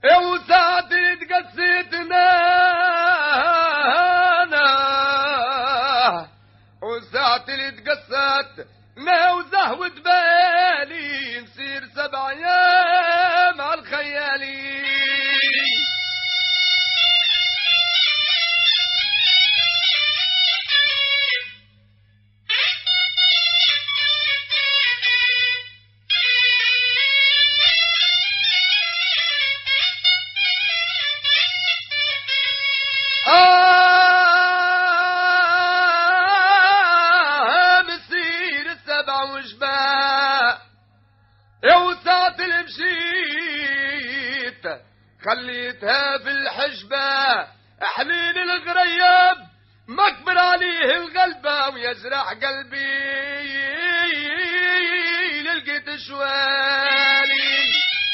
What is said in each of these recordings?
وساعتي تقسيتنا وساعتي اللي تقست وزهوت بالي نسير 7 أيام على الخيالي. مسير 7 وشباع وساعة اللي مشيت خليتها في الحجبة حنين الغريب مكبر عليه الغلبة ويجرح قلبي للقيت شوالي.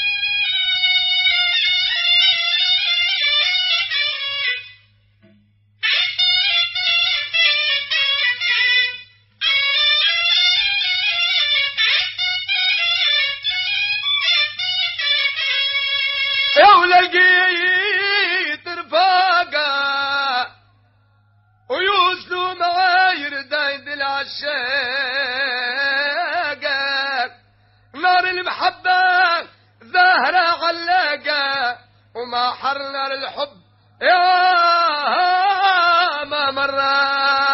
ولقيت رفاقة ويوصلوا معاير دايد العشاقة نار المحبة زهرة علاقة وما حرنا للحب يا ما مرة.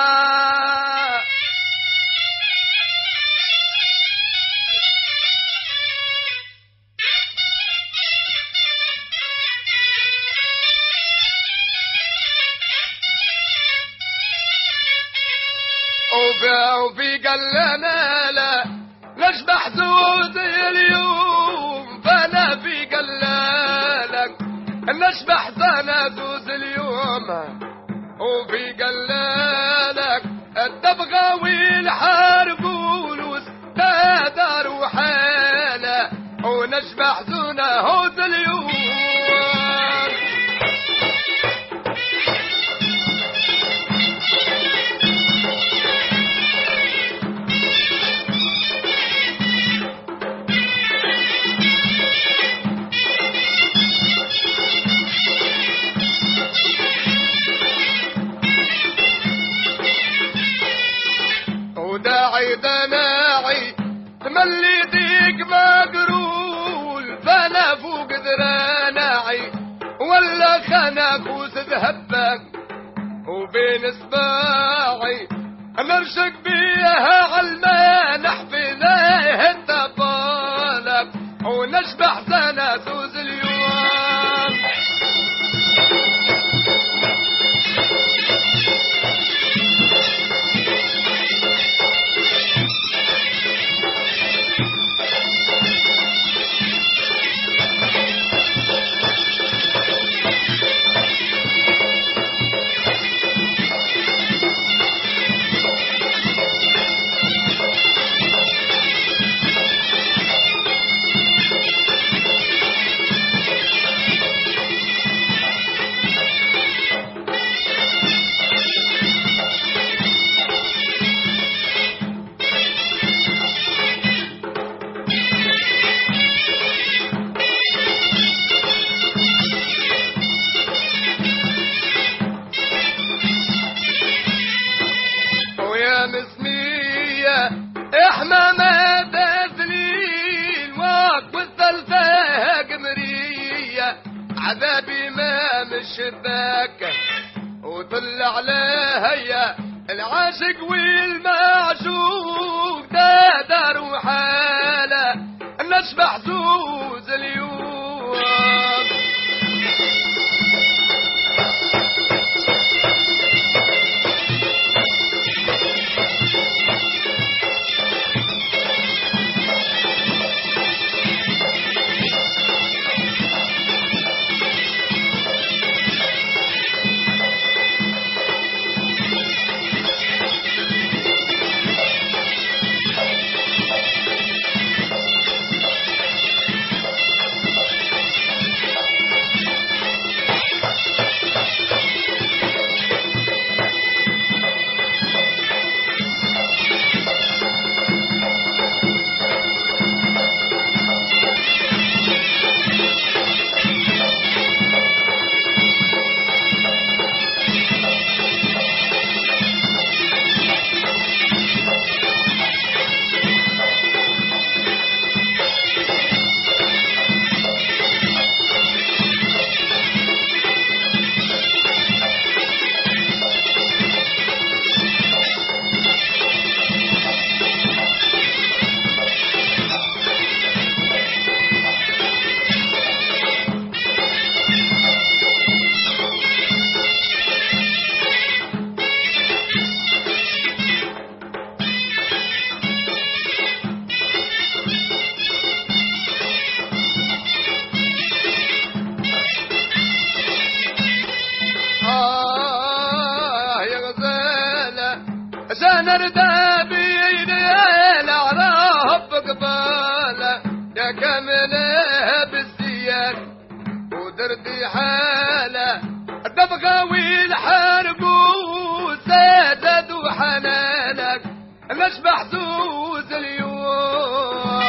وفي قلنا لا نشبح زود اليوم فانا في قلالك نشبح سنة زود اليوم وفي قلالك الدبغة والحرب والوستاد وحالة ونشبح زونة هود اليوم. وداعي دناعي تملي ديك مقرول فانا فوق دراناعي ولا خناكوس ذهبك وبين اصباعي نرشق بيها عالمانح في ذيه التبالك ونشبح سنة سوز اليوم. احنا ما تسليل واق والثلثة قمرية عذابي ما من الشباك وطلع عليها العاشق والمعشوق دار وحالة نشبح زوز اليوم. نردى بيدي الأعراب قبالة يا كاملة بالزيان ودردي حالة الدبغة والحرب وسادد وحنانك نشبح زوز اليوم.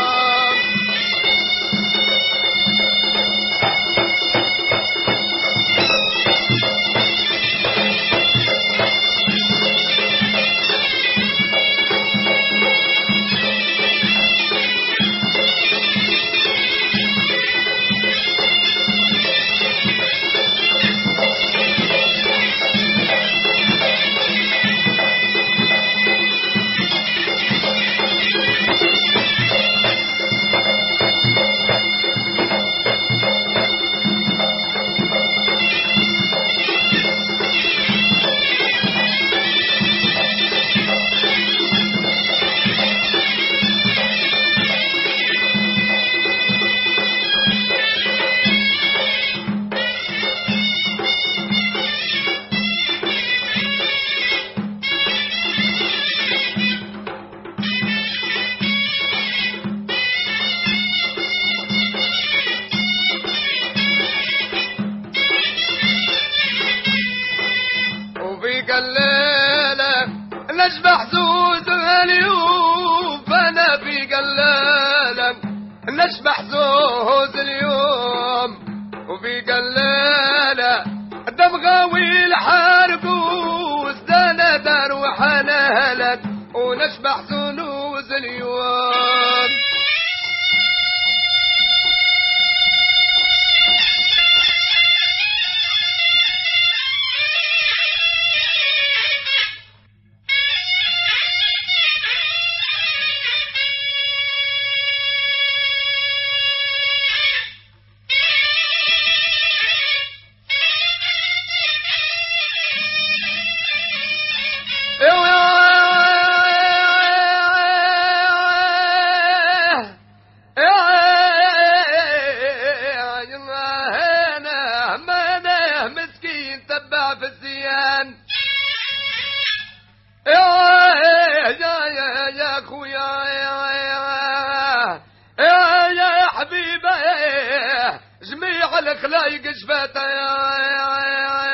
قلالة نشبح زوز اليوم فانا في قلالة نشبح زوز اليوم وفي قلالة الدمغة والحرب وزدنا دار وحنالك ونشبح زوز اليوم. مسكين تبع في الزيان يا اخويا يا حبيبي جميع الخلايق جفاته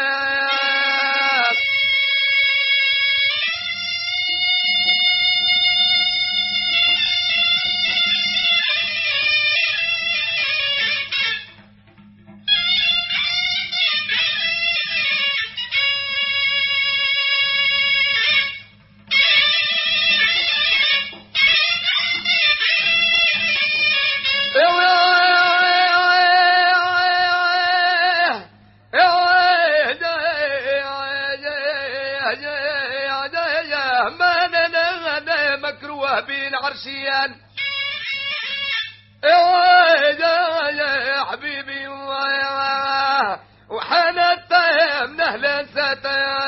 مكروه بين عرشيان يا حبيبي وحنت من اهل ساتا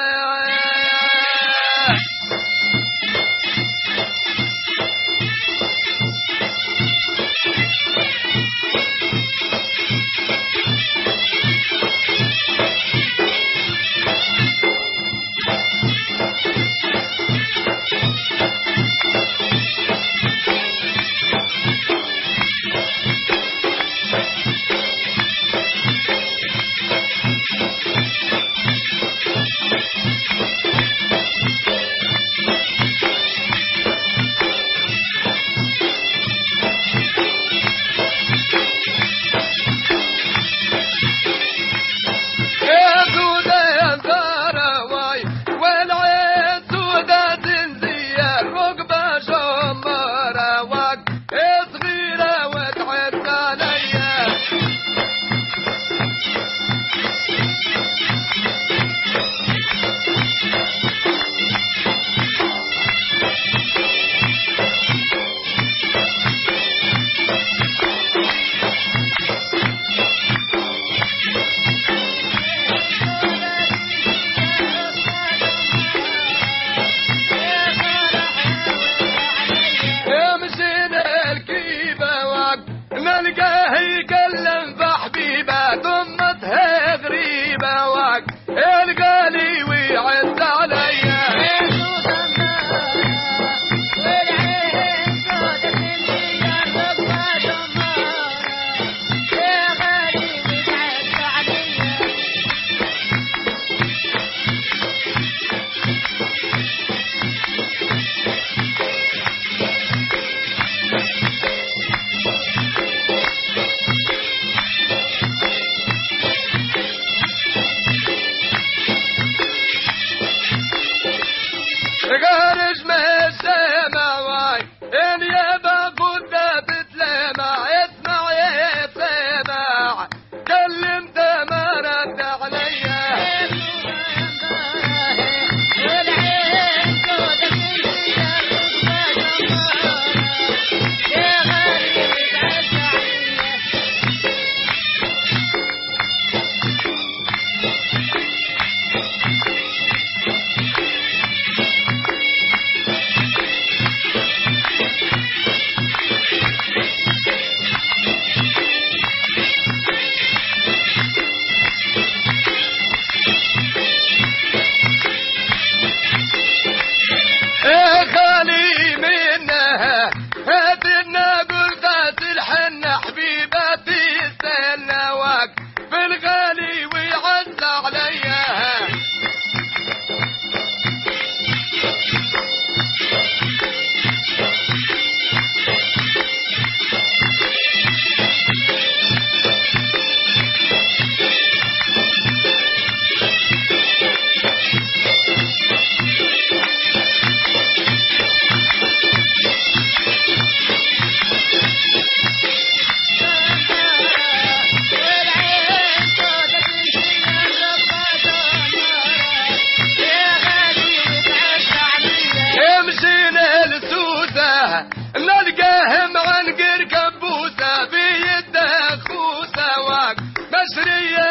البشرية